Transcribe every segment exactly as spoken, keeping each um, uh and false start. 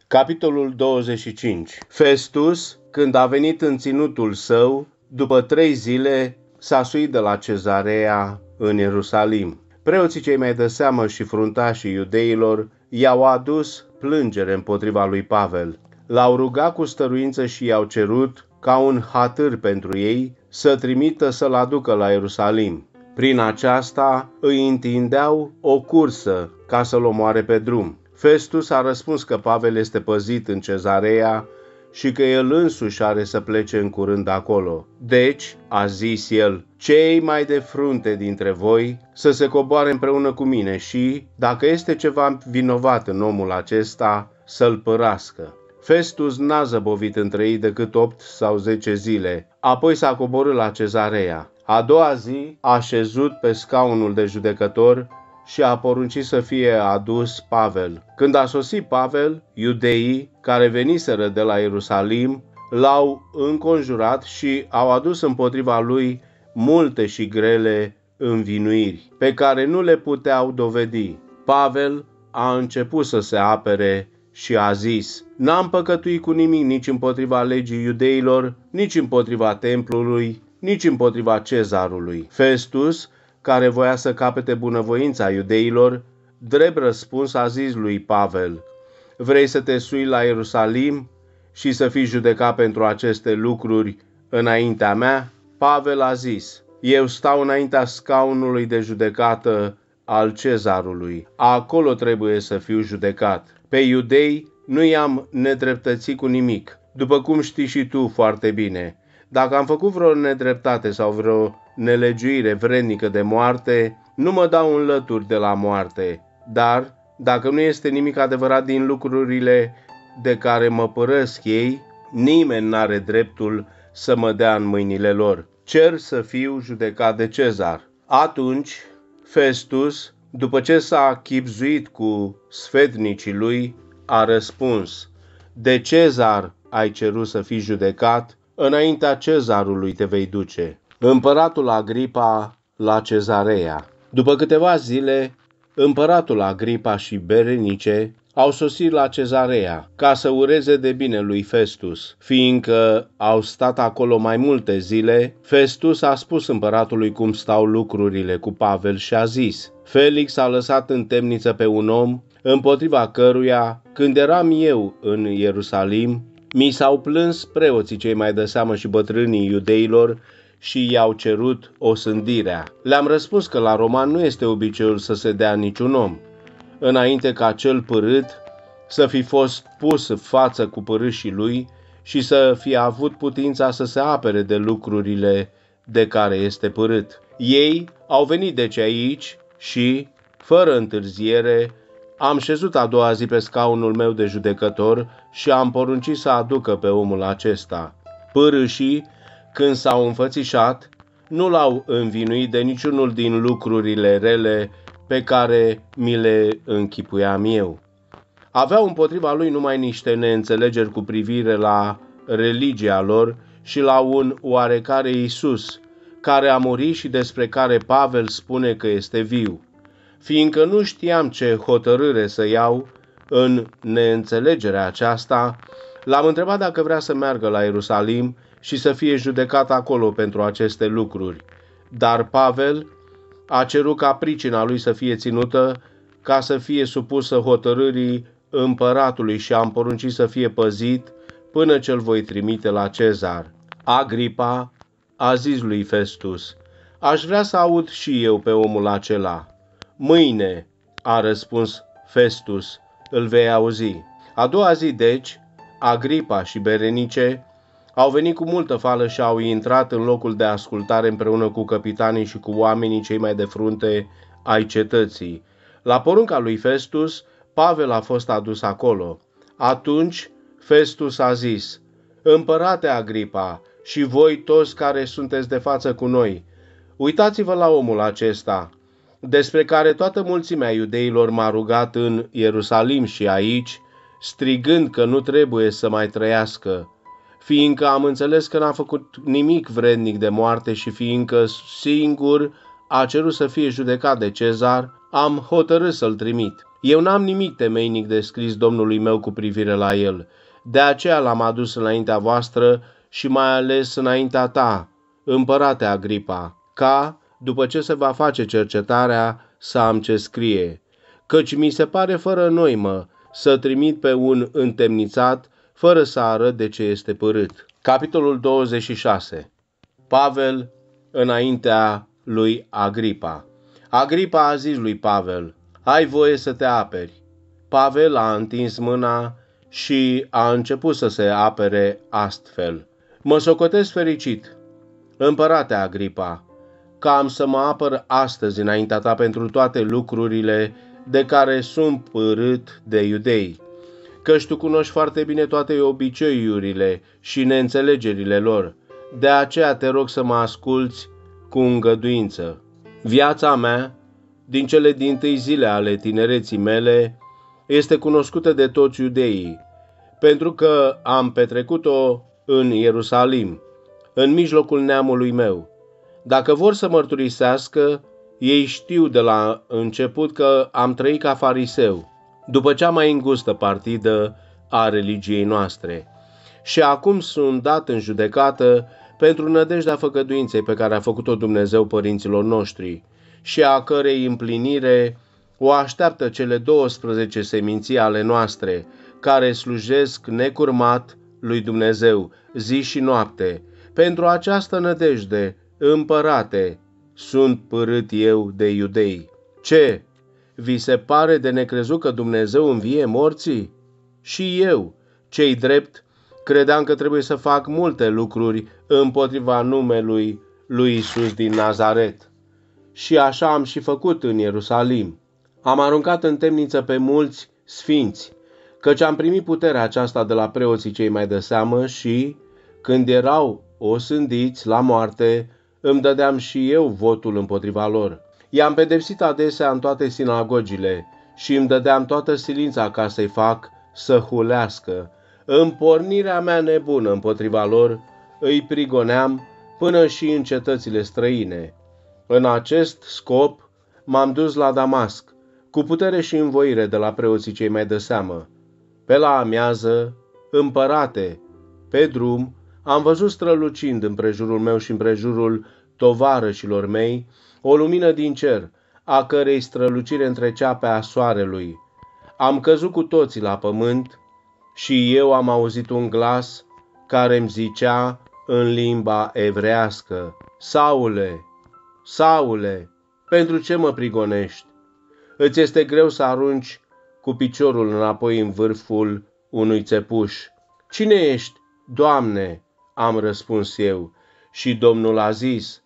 Capitolul douăzeci și cinci. Festus, când a venit în ținutul său, după trei zile s-a suit de la Cezarea în Ierusalim. Preoții cei mai de seamă și fruntașii iudeilor i-au adus plângere împotriva lui Pavel. L-au rugat cu stăruință și i-au cerut, ca un hatâr pentru ei, să trimită să-l aducă la Ierusalim. Prin aceasta îi întindeau o cursă ca să-l omoare pe drum. Festus a răspuns că Pavel este păzit în Cezarea și că el însuși are să plece în curând acolo. Deci, a zis el, cei mai de frunte dintre voi să se coboare împreună cu mine și, dacă este ceva vinovat în omul acesta, să-l părască. Festus n-a zăbovit între ei decât opt sau zece zile, apoi s-a coborât la Cezarea. A doua zi a șezut pe scaunul de judecător și a poruncit să fie adus Pavel. Când a sosit Pavel, iudeii care veniseră de la Ierusalim l-au înconjurat și au adus împotriva lui multe și grele învinuiri, pe care nu le puteau dovedi. Pavel a început să se apere și a zis: n-am păcătuit cu nimic nici împotriva legii iudeilor, nici împotriva templului, nici împotriva cezarului. Festus, care voia să capete bunăvoința iudeilor, drept răspuns a zis lui Pavel: vrei să te sui la Ierusalim și să fii judecat pentru aceste lucruri înaintea mea? Pavel a zis: eu stau înaintea scaunului de judecată al cezarului. Acolo trebuie să fiu judecat. Pe iudei nu i-am nedreptățit cu nimic, după cum știi și tu foarte bine. Dacă am făcut vreo nedreptate sau vreo nelegiuire vrednică de moarte, nu mă dau înlături de la moarte. Dar, dacă nu este nimic adevărat din lucrurile de care mă părăsc ei, nimeni n-are dreptul să mă dea în mâinile lor. Cer să fiu judecat de Cezar. Atunci, Festus, după ce s-a chibzuit cu sfetnicii lui, a răspuns: de Cezar ai cerut să fii judecat, înaintea cezarului te vei duce. Împăratul Agripa la Cezarea. După câteva zile, împăratul Agripa și Berenice au sosit la Cezarea ca să ureze de bine lui Festus. Fiindcă au stat acolo mai multe zile, Festus a spus împăratului cum stau lucrurile cu Pavel și a zis: Felix a lăsat în temniță pe un om, împotriva căruia, când eram eu în Ierusalim, mi s-au plâns preoții cei mai de seamă și bătrânii iudeilor și i-au cerut osândirea. Le-am răspuns că la roman nu este obiceiul să se dea niciun om, înainte ca cel părât să fi fost pus față cu părâșii lui și să fie avut putința să se apere de lucrurile de care este părât. Ei au venit deci aici și, fără întârziere, am șezut a doua zi pe scaunul meu de judecător și am poruncit să aducă pe omul acesta. Părâșii, când s-au înfățișat, nu l-au învinuit de niciunul din lucrurile rele pe care mi le închipuiam eu. Aveau împotriva lui numai niște neînțelegeri cu privire la religia lor și la un oarecare Iisus, care a murit și despre care Pavel spune că este viu. Fiindcă nu știam ce hotărâre să iau în neînțelegerea aceasta, l-am întrebat dacă vrea să meargă la Ierusalim și să fie judecat acolo pentru aceste lucruri. Dar Pavel a cerut ca pricina lui să fie ținută, ca să fie supusă hotărârii împăratului și am poruncit să fie păzit până ce-l voi trimite la Cezar. Agripa a zis lui Festus: aș vrea să aud și eu pe omul acela. Mâine, a răspuns Festus, îl vei auzi. A doua zi, deci, Agripa și Berenice au venit cu multă fală și au intrat în locul de ascultare împreună cu capitanii și cu oamenii cei mai de frunte ai cetății. La porunca lui Festus, Pavel a fost adus acolo. Atunci Festus a zis: Împărate Agripa și voi toți care sunteți de față cu noi, uitați-vă la omul acesta, despre care toată mulțimea iudeilor m-a rugat în Ierusalim și aici, strigând că nu trebuie să mai trăiască, fiindcă am înțeles că n-a făcut nimic vrednic de moarte și fiindcă singur a cerut să fie judecat de Cezar, am hotărât să-l trimit. Eu n-am nimic temeinic de scris Domnului meu cu privire la el. De aceea l-am adus înaintea voastră și mai ales înaintea ta, împărate Agripa, ca, după ce se va face cercetarea, să am ce scrie. Căci mi se pare fără noimă să trimit pe un întemnițat, fără să arăt de ce este părât. Capitolul douăzeci și șase. Pavel înaintea lui Agripa. Agripa a zis lui Pavel: ai voie să te aperi. Pavel a întins mâna și a început să se apere astfel: mă socotesc fericit, împărate Agripa, că am să mă apăr astăzi înaintea ta pentru toate lucrurile de care sunt părât de iudei, căci tu cunoști foarte bine toate obiceiurile și neînțelegerile lor. De aceea te rog să mă asculți cu îngăduință. Viața mea, din cele dintâi zile ale tinereții mele, este cunoscută de toți iudeii, pentru că am petrecut-o în Ierusalim, în mijlocul neamului meu. Dacă vor să mărturisească, ei știu de la început că am trăit ca fariseu, după cea mai îngustă partidă a religiei noastre. Și acum sunt dat în judecată pentru nădejdea făgăduinței pe care a făcut-o Dumnezeu părinților noștri și a cărei împlinire o așteaptă cele douăsprezece seminții ale noastre, care slujesc necurmat lui Dumnezeu zi și noapte. Pentru această nădejde, împărate, sunt părât eu de iudei. Ce? Vi se pare de necrezut că Dumnezeu învie morții? Și eu, cei drept, credeam că trebuie să fac multe lucruri împotriva numelui lui Iisus din Nazaret. Și așa am și făcut în Ierusalim. Am aruncat în temniță pe mulți sfinți, căci am primit puterea aceasta de la preoții cei mai de seamă și, când erau osândiți la moarte, îmi dădeam și eu votul împotriva lor. I-am pedepsit adesea în toate sinagogile și îmi dădeam toată silința ca să-i fac să hulească. În pornirea mea nebună împotriva lor, îi prigoneam până și în cetățile străine. În acest scop m-am dus la Damasc, cu putere și învoire de la preoții cei mai de seamă. Pe la amiază, împărate, pe drum, am văzut strălucind împrejurul meu și împrejurul tovarășilor mei o lumină din cer, a cărei strălucire întrecea pe a soarelui. Am căzut cu toții la pământ și eu am auzit un glas care îmi zicea în limba evrească: Saule, Saule, pentru ce mă prigonești? Îți este greu să arunci cu piciorul înapoi în vârful unui țepuș. Cine ești, Doamne? Am răspuns eu. Și Domnul a zis: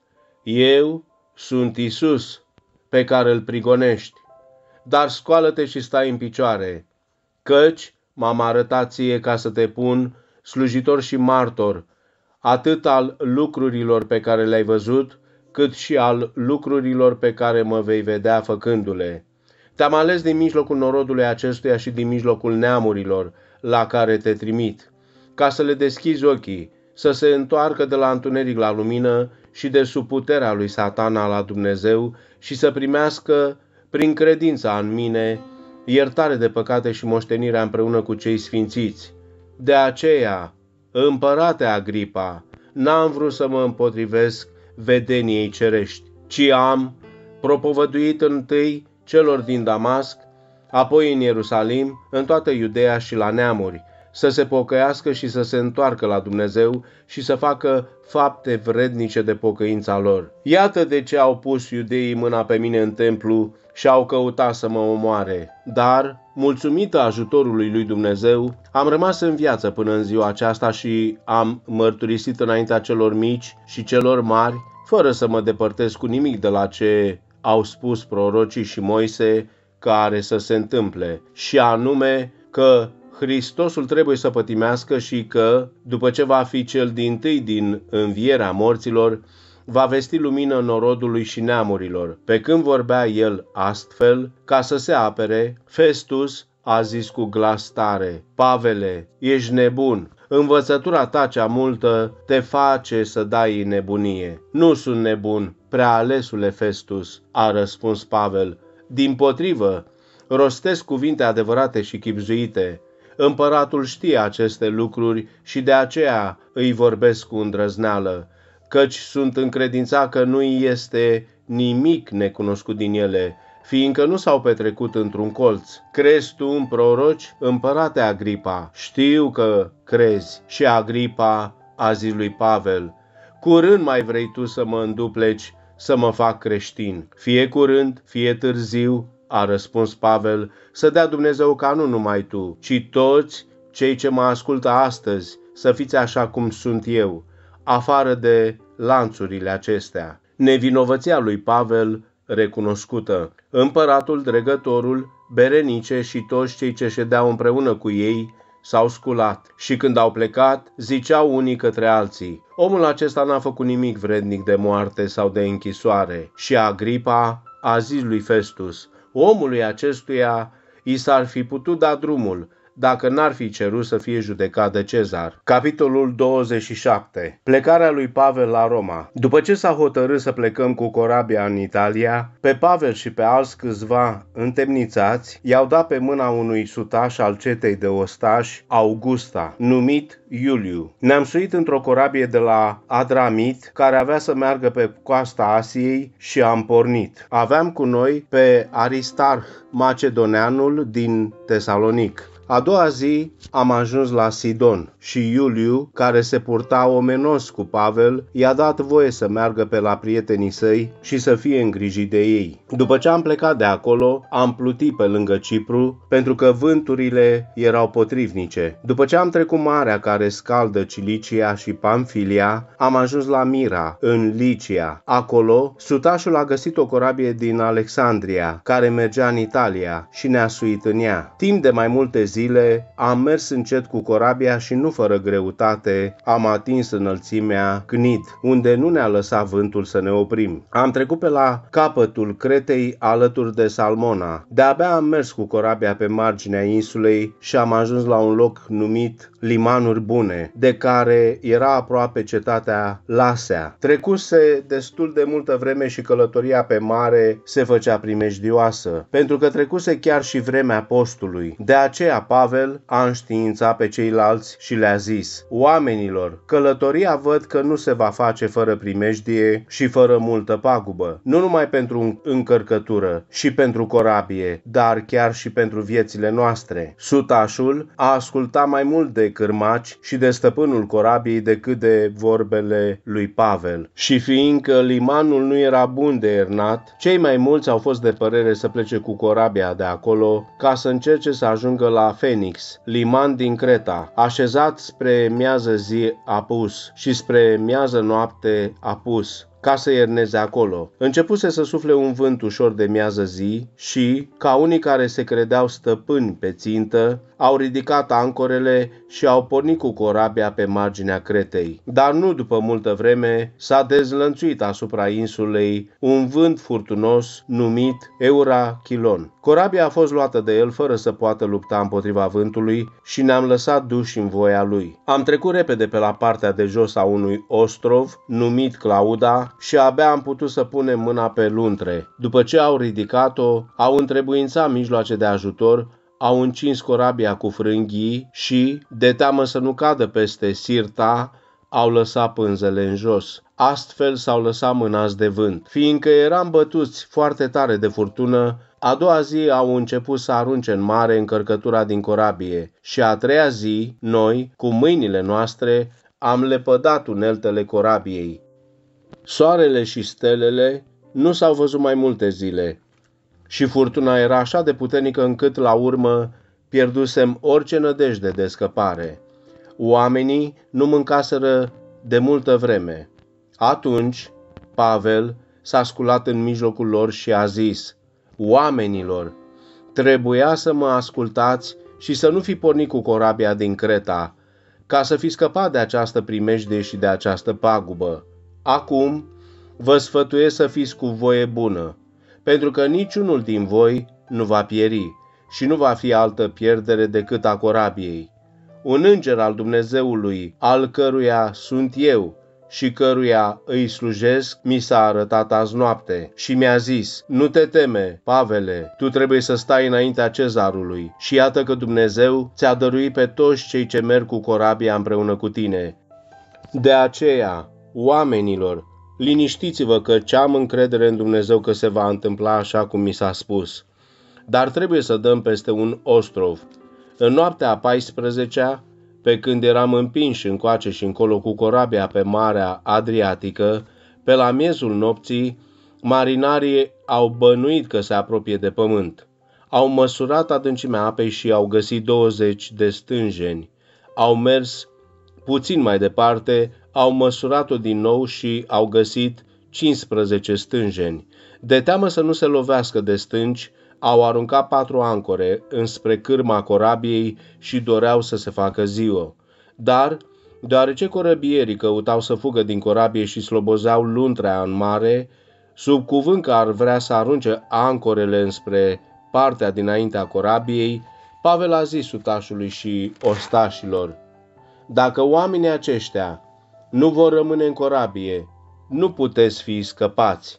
eu sunt Iisus, pe care îl prigonești. Dar scoală-te și stai în picioare, căci m-am arătat ție ca să te pun slujitor și martor, atât al lucrurilor pe care le-ai văzut, cât și al lucrurilor pe care mă vei vedea făcându-le. Te-am ales din mijlocul norodului acestuia și din mijlocul neamurilor la care te trimit, ca să le deschizi ochii, să se întoarcă de la întuneric la lumină și de sub puterea lui Satana la Dumnezeu și să primească, prin credința în mine, iertare de păcate și moștenirea împreună cu cei sfințiți. De aceea, împărate Agripa, n-am vrut să mă împotrivesc vedeniei cerești, ci am propovăduit întâi celor din Damasc, apoi în Ierusalim, în toată Iudeea și la neamuri, să se pocăiască și să se întoarcă la Dumnezeu și să facă fapte vrednice de pocăința lor. Iată de ce au pus iudeii mâna pe mine în templu și au căutat să mă omoare. Dar, mulțumită ajutorului lui Dumnezeu, am rămas în viață până în ziua aceasta și am mărturisit înaintea celor mici și celor mari, fără să mă depărtez cu nimic de la ce au spus prorocii și Moise că are să se întâmple, și anume că Hristosul trebuie să pătimească și că, după ce va fi cel dintâi din învierea morților, va vesti lumină norodului și neamurilor. Pe când vorbea el astfel, ca să se apere, Festus a zis cu glas tare: Pavele, ești nebun, învățătura ta cea multă te face să dai în nebunie. Nu sunt nebun, prea alesule Festus, a răspuns Pavel. Dimpotrivă, rostesc cuvinte adevărate și chibzuite. Împăratul știe aceste lucruri și de aceea îi vorbesc cu îndrăzneală, căci sunt încredințat că nu este nimic necunoscut din ele, fiindcă nu s-au petrecut într-un colț. Crezi tu în proroci, împărate Agripa? Știu că crezi. Și Agripa a zis lui Pavel: curând mai vrei tu să mă îndupleci, să mă fac creștin? Fie curând, fie târziu, a răspuns Pavel, să dea Dumnezeu ca nu numai tu, ci toți cei ce mă ascultă astăzi să fiți așa cum sunt eu, afară de lanțurile acestea. Nevinovăția lui Pavel recunoscută. Împăratul, dregătorul, Berenice și toți cei ce ședeau împreună cu ei s-au sculat și când au plecat, ziceau unii către alții: omul acesta n-a făcut nimic vrednic de moarte sau de închisoare. Și Agripa a zis lui Festus: omului acestuia i s-ar fi putut da drumul, dacă n-ar fi cerut să fie judecat de Cezar. Capitolul douăzeci și șapte. Plecarea lui Pavel la Roma. După ce s-a hotărât să plecăm cu corabia în Italia, pe Pavel și pe alți câțiva întemnițați i-au dat pe mâna unui sutaș al cetei de ostași, Augusta, numit Iuliu. Ne-am suit într-o corabie de la Adramit, care avea să meargă pe coasta Asiei, și am pornit. Aveam cu noi pe Aristarh, macedoneanul din Tesalonic. A doua zi am ajuns la Sidon și Iuliu, care se purta omenos cu Pavel, i-a dat voie să meargă pe la prietenii săi și să fie îngrijit de ei. După ce am plecat de acolo, am plutit pe lângă Cipru, pentru că vânturile erau potrivnice. După ce am trecut marea care scaldă Cilicia și Pamfilia, am ajuns la Mira, în Licia. Acolo, sutașul a găsit o corabie din Alexandria, care mergea în Italia, și ne-a suit în ea. Timp de mai multe zile am mers încet cu corabia și nu fără greutate am atins înălțimea Cnid, unde nu ne-a lăsat vântul să ne oprim. Am trecut pe la capătul Cretei alături de Salmona. De-abia am mers cu corabia pe marginea insulei și am ajuns la un loc numit Limanuri Bune, de care era aproape cetatea Lasea. Trecuse destul de multă vreme și călătoria pe mare se făcea primejdioasă, pentru că trecuse chiar și vremea postului. De aceea Pavel a înștiințat pe ceilalți și le-a zis: oamenilor, călătoria văd că nu se va face fără primejdie și fără multă pagubă, nu numai pentru încărcătură și pentru corabie, dar chiar și pentru viețile noastre. Sutașul a ascultat mai mult de cârmaci și de stăpânul corabiei decât de vorbele lui Pavel. Și fiindcă limanul nu era bun de ernat, cei mai mulți au fost de părere să plece cu corabia de acolo ca să încerce să ajungă la Phoenix, liman din Creta, așezat spre miază zi apus și spre miază noapte apus, ca să ierneze acolo. Începuse să sufle un vânt ușor de miază zi și, ca unii care se credeau stăpâni pe țintă, au ridicat ancorele și au pornit cu corabia pe marginea Cretei. Dar nu după multă vreme s-a dezlănțuit asupra insulei un vânt furtunos numit Eurachilon. Corabia a fost luată de el fără să poată lupta împotriva vântului și ne-am lăsat duși în voia lui. Am trecut repede pe la partea de jos a unui ostrov numit Clauda și abia am putut să punem mâna pe luntre. După ce au ridicat-o, au întrebuințat mijloace de ajutor, au încins corabia cu frânghii și, de teamă să nu cadă peste Sirta, au lăsat pânzele în jos. Astfel s-au lăsat mânați de vânt. Fiindcă eram bătuți foarte tare de furtună, a doua zi au început să arunce în mare încărcătura din corabie și a treia zi, noi, cu mâinile noastre, am lepădat uneltele corabiei. Soarele și stelele nu s-au văzut mai multe zile și furtuna era așa de puternică încât la urmă pierdusem orice nădejde de scăpare. Oamenii nu mâncaseră de multă vreme. Atunci Pavel s-a sculat în mijlocul lor și a zis: oamenilor, trebuia să mă ascultați și să nu fi pornit cu corabia din Creta, ca să fi scăpat de această primejdie și de această pagubă. Acum vă sfătuiesc să fiți cu voie bună, pentru că niciunul din voi nu va pieri și nu va fi altă pierdere decât a corabiei. Un înger al Dumnezeului, al căruia sunt eu și căruia îi slujesc, mi s-a arătat azi noapte și mi-a zis: nu te teme, Pavele, tu trebuie să stai înaintea cezarului și iată că Dumnezeu ți-a dăruit pe toți cei ce merg cu corabia împreună cu tine. De aceea, oamenilor, liniștiți-vă că am încredere în Dumnezeu că se va întâmpla așa cum mi s-a spus. Dar trebuie să dăm peste un ostrov. În noaptea a paisprezecea, pe când eram împinși încoace și încolo cu corabia pe Marea Adriatică, pe la miezul nopții, marinarii au bănuit că se apropie de pământ. Au măsurat adâncimea apei și au găsit douăzeci de stânjeni. Au mers puțin mai departe, au măsurat-o din nou și au găsit cincisprezece stânjeni. De teamă să nu se lovească de stânci, au aruncat patru ancore înspre cârma corabiei și doreau să se facă ziua. Dar, deoarece corăbierii căutau să fugă din corabie și slobozeau luntrea în mare, sub cuvânt că ar vrea să arunce ancorele înspre partea dinaintea corabiei, Pavel a zis sutașului și ostașilor: dacă oamenii aceștia nu vor rămâne în corabie, nu puteți fi scăpați.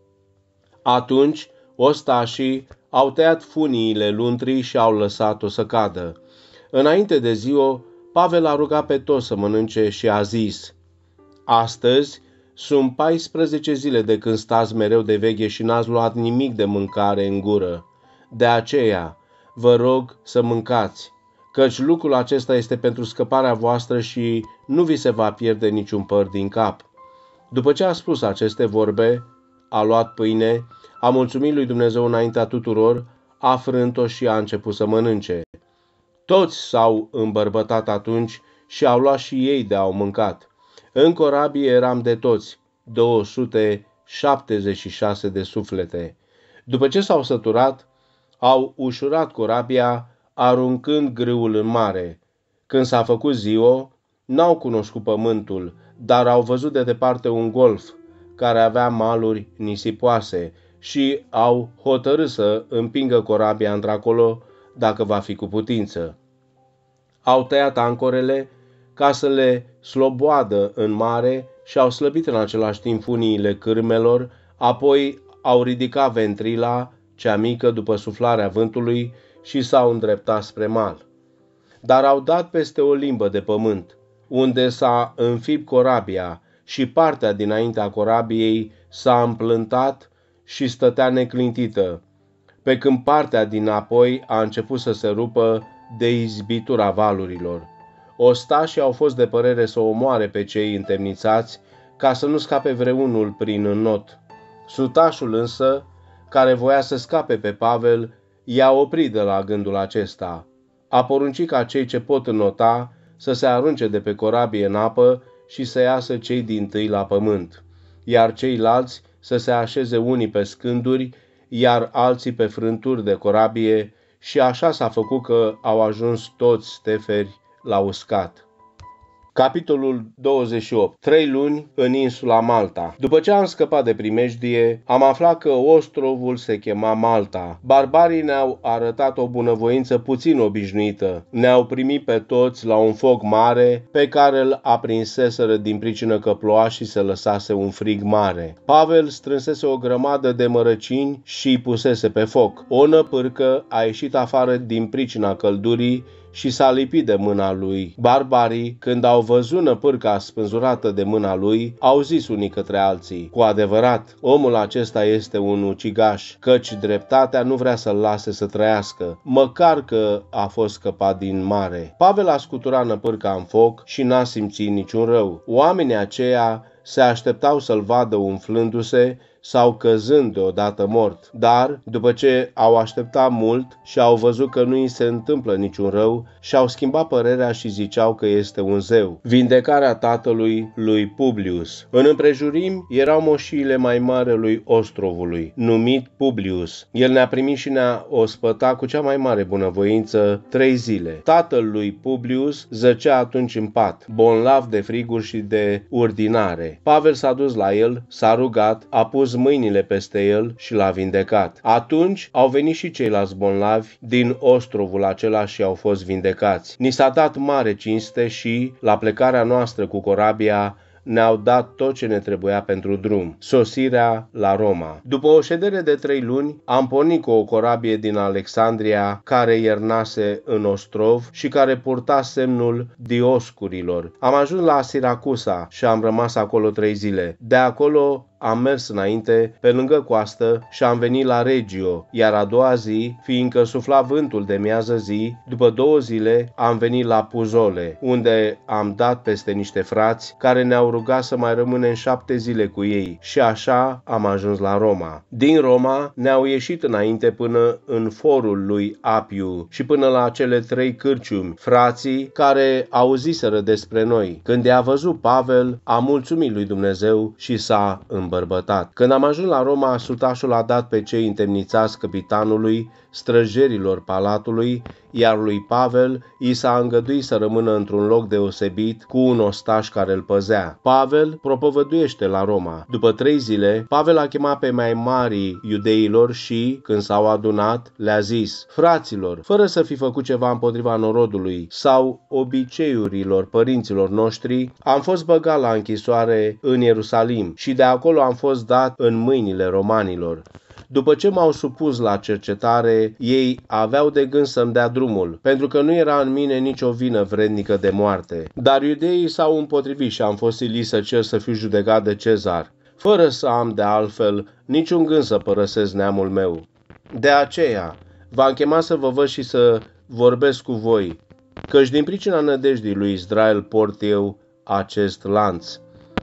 Atunci ostașii au tăiat funiile luntrii și au lăsat-o să cadă. Înainte de ziua, Pavel a rugat pe toți să mănânce și a zis: astăzi sunt paisprezece zile de când stați mereu de veche și n-ați luat nimic de mâncare în gură. De aceea vă rog să mâncați, căci lucrul acesta este pentru scăparea voastră și nu vi se va pierde niciun păr din cap. După ce a spus aceste vorbe, a luat pâine, a mulțumit lui Dumnezeu înaintea tuturor, a frânt-o și a început să mănânce. Toți s-au îmbărbătat atunci și au luat și ei de au mâncat. În corabie eram de toți, două sute șaptezeci și șase de suflete. După ce s-au săturat, au ușurat corabia, aruncând grâul în mare. Când s-a făcut ziua, n-au cunoscut pământul, dar au văzut de departe un golf care avea maluri nisipoase și au hotărât să împingă corabia într-acolo dacă va fi cu putință. Au tăiat ancorele ca să le sloboadă în mare și au slăbit în același timp funiile cârmelor, apoi au ridicat ventrila, cea mică, după suflarea vântului și s-au îndreptat spre mal. Dar au dat peste o limbă de pământ, unde s-a înfipt corabia și partea dinaintea corabiei s-a împlântat și stătea neclintită, pe când partea dinapoi a început să se rupă de izbitura valurilor. Ostașii au fost de părere să omoare pe cei întemnițați, ca să nu scape vreunul prin înnot. Sutașul însă, care voia să scape pe Pavel, i-a oprit de la gândul acesta. A poruncit ca cei ce pot înnota să se arunce de pe corabie în apă și să iasă cei dintâi la pământ, iar ceilalți să se așeze unii pe scânduri, iar alții pe frânturi de corabie, și așa s-a făcut că au ajuns toți steferi la uscat. Capitolul douăzeci și opt. Trei luni în insula Malta. După ce am scăpat de primejdie, am aflat că ostrovul se chema Malta. Barbarii ne-au arătat o bunăvoință puțin obișnuită. Ne-au primit pe toți la un foc mare pe care îl aprinseseră din pricină că ploua și se lăsase un frig mare. Pavel strânsese o grămadă de mărăcini și îi pusese pe foc. O năpârcă a ieșit afară din pricina căldurii și s-a lipit de mâna lui. Barbarii, când au văzut năpârca spânzurată de mâna lui, au zis unii către alții: cu adevărat, omul acesta este un ucigaș, căci dreptatea nu vrea să-l lase să trăiască, măcar că a fost scăpat din mare. Pavel a scuturat năpârca în foc și n-a simțit niciun rău. Oamenii aceia se așteptau să-l vadă umflându-se sau căzând deodată mort. Dar, după ce au așteptat mult și au văzut că nu îi se întâmplă niciun rău, și-au schimbat părerea și ziceau că este un zeu. Vindecarea tatălui lui Publius. În împrejurim erau moșiile mai mari lui ostrovului, numit Publius. El ne-a primit și ne-a ospătat cu cea mai mare bunăvoință trei zile. Tatăl lui Publius zăcea atunci în pat, bolnav de friguri și de urdinare. Pavel s-a dus la el, s-a rugat, a pus mâinile peste el și l-a vindecat. Atunci au venit și ceilalți bolnavi din ostrovul acela și au fost vindecați. Ni s-a dat mare cinste și, la plecarea noastră cu corabia, ne-au dat tot ce ne trebuia pentru drum, sosirea la Roma. După o ședere de trei luni, am pornit cu o corabie din Alexandria care iernase în ostrov și care purta semnul Dioscurilor. Am ajuns la Siracusa și am rămas acolo trei zile. De acolo am mers înainte, pe lângă coastă, și am venit la Regio, iar a doua zi, fiindcă sufla vântul de miază zi, după două zile am venit la Puzole, unde am dat peste niște frați care ne-au rugat să mai rămânem șapte zile cu ei și așa am ajuns la Roma. Din Roma ne-au ieșit înainte până în forul lui Apiu și până la cele trei cârciumi, frații care auziseră despre noi. Când i-a văzut Pavel, a mulțumit lui Dumnezeu și s-a îmbărbătat. Când am ajuns la Roma, sutașul a dat pe cei întemnițați căpitanului, străjerilor palatului, iar lui Pavel i s-a îngăduit să rămână într-un loc deosebit cu un ostaș care îl păzea. Pavel propovăduiește la Roma. După trei zile, Pavel a chemat pe mai mari iudeilor și, când s-au adunat, le-a zis: fraților, fără să fi făcut ceva împotriva norodului sau obiceiurilor părinților noștri, am fost băgat la închisoare în Ierusalim și de acolo am fost dat în mâinile romanilor. După ce m-au supus la cercetare, ei aveau de gând să-mi dea drumul, pentru că nu era în mine nicio vină vrednică de moarte. Dar iudeii s-au împotrivit și am fost silit să cer să fiu judecat de Cezar, fără să am de altfel niciun gând să părăsesc neamul meu. De aceea v-am chemat să vă văd și să vorbesc cu voi, căci din pricina nădejdii lui Israel port eu acest lanț.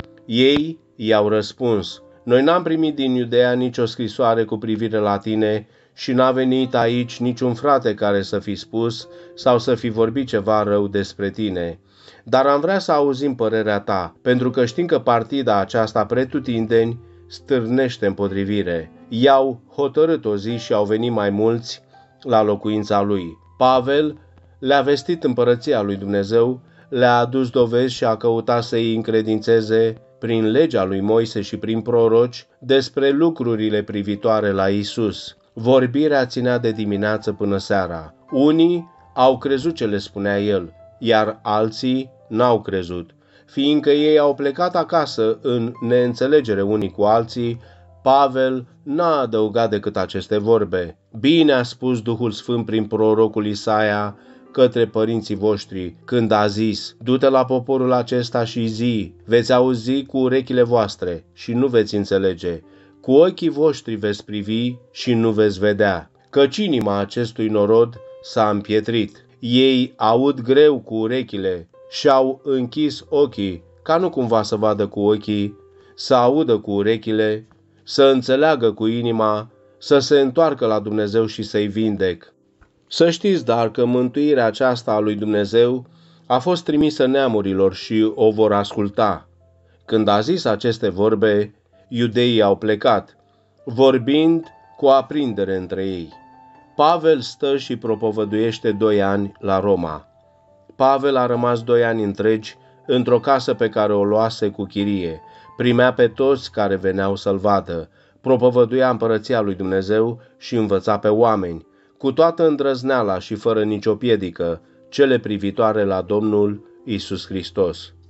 Ei i-au răspuns: noi n-am primit din Iudeea nicio scrisoare cu privire la tine și n-a venit aici niciun frate care să fi spus sau să fi vorbit ceva rău despre tine. Dar am vrea să auzim părerea ta, pentru că știm că partida aceasta pretutindeni stârnește împotrivire. I-au hotărât o zi și au venit mai mulți la locuința lui. Pavel le-a vestit împărăția lui Dumnezeu, le-a adus dovezi și a căutat să îi încredințeze prin legea lui Moise și prin proroci despre lucrurile privitoare la Isus. Vorbirea ținea de dimineață până seara. Unii au crezut ce le spunea el, iar alții n-au crezut. Fiindcă ei au plecat acasă în neînțelegere unii cu alții, Pavel n-a adăugat decât aceste vorbe: bine a spus Duhul Sfânt prin prorocul Isaia către părinții voștri, când a zis: du-te la poporul acesta și zi, veți auzi cu urechile voastre și nu veți înțelege, cu ochii voștri veți privi și nu veți vedea, căci inima acestui norod s-a împietrit. Ei aud greu cu urechile și au închis ochii, ca nu cumva să vadă cu ochii, să audă cu urechile, să înțeleagă cu inima, să se întoarcă la Dumnezeu și să-i vindec. Să știți, dar, că mântuirea aceasta a lui Dumnezeu a fost trimisă neamurilor și o vor asculta. Când a zis aceste vorbe, iudeii au plecat, vorbind cu aprindere între ei. Pavel stă și propovăduiește doi ani la Roma. Pavel a rămas doi ani întregi într-o casă pe care o luase cu chirie, primea pe toți care veneau să-l vadă, propovăduia împărăția lui Dumnezeu și învăța pe oameni, cu toată îndrăzneala și fără nicio piedică, cele privitoare la Domnul Iisus Hristos.